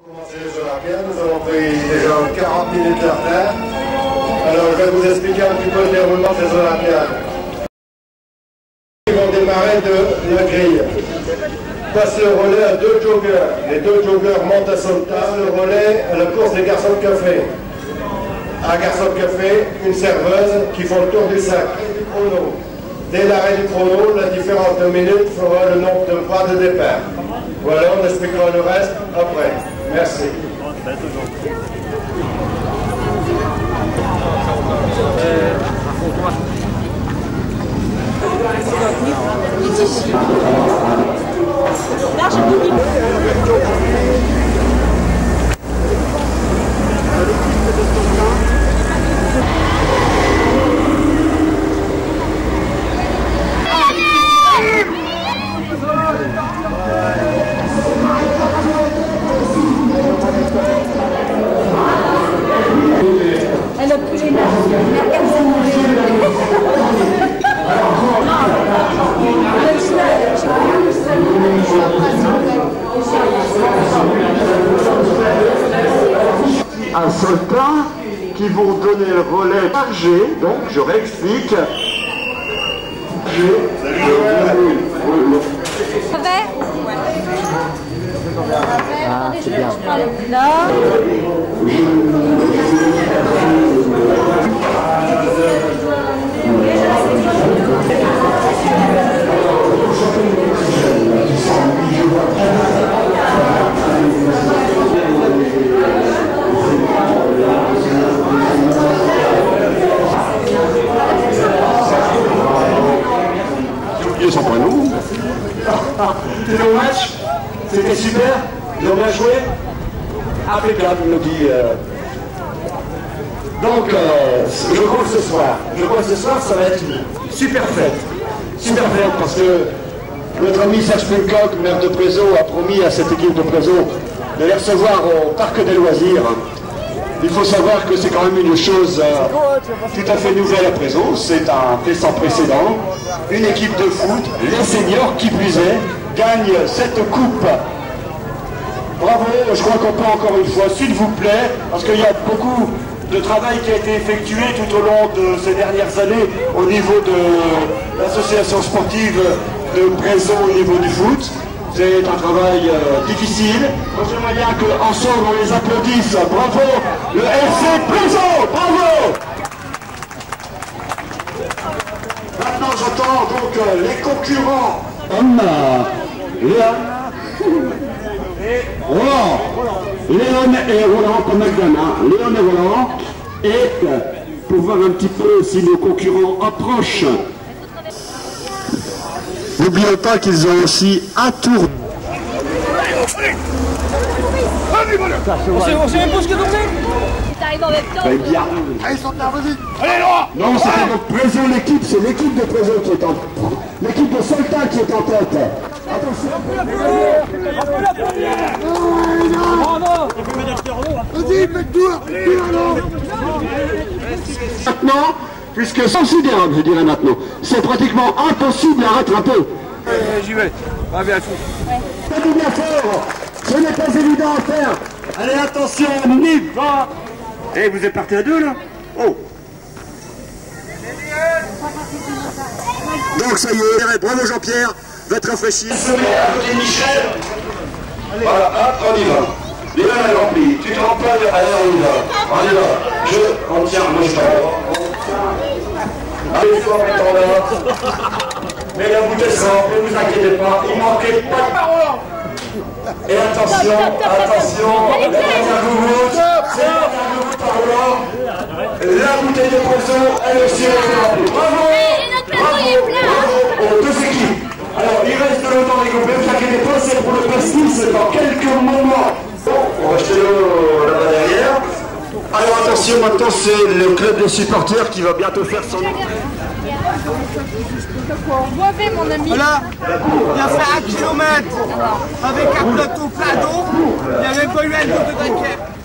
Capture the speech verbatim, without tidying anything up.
Commencer les Olympiades, nous avons pris déjà quarante minutes de retard. Alors je vais vous expliquer un petit peu le déroulement des Olympiades. Ils vont démarrer de la grille. Passe le relais à deux joggers. Les deux joggers montent à Solta, le relais à la course des garçons de café. Un garçon de café, une serveuse qui font le tour du sac. Du chrono. Dès l'arrêt du chrono, la différence de minutes fera le nombre de pas de départ. Voilà, on expliquera le reste après. Merci. Elle a plus les mains. Un soldat qui vont donner le relais par G, donc je réexplique. G, Ça va? Ah, c'est bien. Là. Ils sont pas nous. C'était le match, c'était super, ils ont bien joué. Impeccable, il nous dit. Euh... Donc, euh, je crois que ce soir, je crois que ce soir, ça va être une super fête. Super fête, parce que notre ami Serge Pulcock, maire de Prézot, a promis à cette équipe de Prézot de les recevoir au parc des loisirs. Il faut savoir que c'est quand même une chose euh, tout à fait nouvelle à Prézot, c'est un fait sans précédent. Une équipe de foot, les seniors qui plus est, gagne cette coupe. Bravo, je crois qu'on peut encore une fois, s'il vous plaît, parce qu'il y a beaucoup de travail qui a été effectué tout au long de ces dernières années au niveau de l'association sportive de Prézot au niveau du foot. C'est un travail euh, difficile. Moi j'aimerais bien qu'ensemble on les applaudisse. Bravo, le F C Prézot, bravo. Maintenant j'entends donc euh, les concurrents. Anna, Léon et Roland. Léon et Roland comme McDonald. Léon et Roland. Et euh, pour voir un petit peu si nos concurrents approchent. N'oublions pas qu'ils ont aussi un tour. On sait, on sait même pas ce qu'il y a dans T'arrives en même temps. Ben bien. Allez, sont là, vas-y. Allez, droit. Non, c'est notre Prézot, l'équipe, c'est l'équipe de Prézot qui est en l'équipe de Solta qui est en tête. Attention. la première. Oh non. Vas-y, faites tour. Maintenant, puisque c'est considérable, je dirais maintenant, c'est pratiquement impossible à rattraper. Euh, J'y vais. Va bien, fou. Faites-vous bien fort, ce n'est pas évident à faire. Allez, attention, on y va. Eh, vous êtes partis à deux là? Oh. Donc ça y est, bravo Jean-Pierre, va te rafraîchir. Se met à côté de Michel. Voilà, hop, on y va. Léon est rempli, tu te rends pas, allez on y va. On y va. Je, on tient, moi je t'en allez, fort étant là. Mais la bouteille sera remplie, ne vous inquiétez pas, il ne manquait pas de parole. Et attention, attention, la dernière goutte, c'est la dernière goutte par Roland. La bouteille de Prézot, elle aussi a été remplie. Bravo, bravo, bravo aux deux équipes. Alors, il reste le temps des groupes, ne vous inquiétez pas, c'est pour le pastis dans quelques moments. Bon, on va jeter l'eau là-bas derrière. Alors attention, maintenant c'est le club des supporters qui va bientôt faire son entrée. Boivez, mon ami. Voilà, il a fait un kilomètre avec un plateau plein d'eau. Il n'y avait pas eu un jour de briquet.